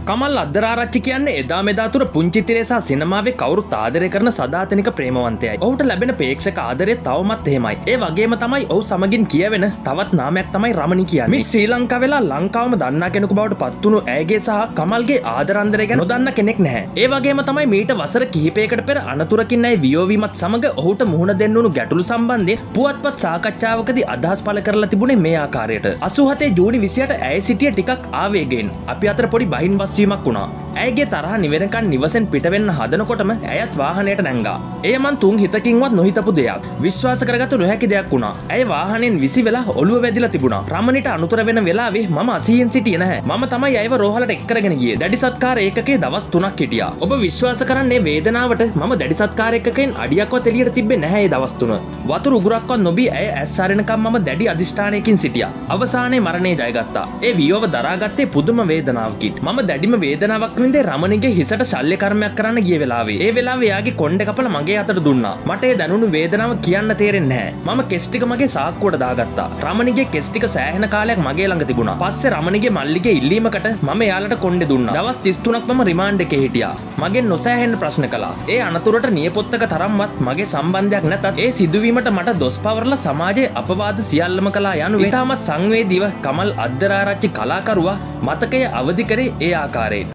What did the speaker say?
කමල් අද්දරාරච්චි කියන්නේ එදා මෙදා තුර පුංචි තිරේ සහ සිනමාවේ කවුරුත් ආදරය කරන සදාතනික ප්‍රේමවන්තයයි. ඔහුට ලැබෙන ප්‍රේක්ෂක ආදරය තවමත් එහෙමයි. ඒ වගේම තමයි ඔහු සමගින් කියවෙන තවත් නාමයක් තමයි රමණි කියන්නේ. මේ ශ්‍රී ලංකාවෙලා ලංකාවම දන්නා කෙනෙකු බවට පත්වුණු ඇයගේ සහ කමල්ගේ ආදරාන්දරය ගැන නොදන්න කෙනෙක් නැහැ. ඒ වගේම තමයි මීට වසර කිහිපයකට පෙර අනතුරකින් ඇය වියෝවීමත් සමග ඔහුට මුහුණ දෙන්න උණු ගැටලු සම්බන්ධයෙන් පුවත්පත් සාකච්ඡාවකදී අදහස් පළ කරලා තිබුණේ මේ ආකාරයට. 87 ජූනි 28 ඇය සිටිය ටිකක් ආවේගයෙන් අපි අතර පොඩි බහින් වීමක් වුණා. ඇයගේ තරහ නිවෙනකන් නිවසෙන් පිටවෙන්න හදනකොටම ඇයත් වාහනයට නැංගා. එය මන් තුන් හිතකින්වත් නොහිතපු දෙයක්. විශ්වාස කරගත නොහැකි දෙයක් වුණා. ඇය වාහනෙන් විසි වෙලා ඔළුව වැදිලා තිබුණා. රමණිට අනුතර වෙන වෙලාවේ මම අසීයෙන් සිටියේ නැහැ. මම තමයි ඇයව රෝහලට එක් කරගෙන ගියේ. දැඩි සත්කාර ඒකකේ දවස් 3ක් හිටියා. ඔබ විශ්වාස කරන්නේ වේදනාවට මම දැඩි සත්කාර ඒකකෙන් අඩියක්වත් එළියට තිබ්බේ නැහැ ඒ දවස් 3. වතුර උගුරක්වත් නොබී ඇය ඇස් අරිනකම් මම දැඩි අධිෂ්ඨානයකින් සිටියා. අවසානයේ මරණය ජයගත්තා. ඒ වියෝව දරාගත්තේ පුදුම වේදනාවකින්. මම දැඩිම වේදනාවක් වින්දේ රමණිගේ හිසට ශල්‍ය කර්මයක් කරන්න ගිය වෙලාවේ. ඒ වෙලාවේ එයාගේ කොණ්ඩේ කපලා මගේ අතට දුන්නා. මට ඒ දැනුණු වේදනාව කියන්න තේරෙන්නේ නැහැ. මම කෙස් ටික මගේ සාක්කුවට දාගත්තා. රමණිගේ කෙස් ටික සෑහෙන කාලයක් මගේ ළඟ තිබුණා. පස්සේ රමණිගේ මල්ලිගේ ඉල්ලීමකට මම එයාලට කොණ්ඩේ දුන්නා. දවස් 33ක් මම රිමාන්ඩ් එකේ හිටියා. මගෙන් නොසෑහෙන්න ප්‍රශ්න කළා. ඒ අනතුරට නියපොත්තක තරම්වත් මගේ සම්බන්ධයක් නැතත් ඒ සිදුවීමට මට දොස් පවරලා සමාජයේ අපවාද සියල්ලම කළා යනු ඉතාමත් සංවේදීව කමල් අද්දරාරච්චි කලාකරුවා මතකය අවදි කරේ ඒ ආකාරයෙන්.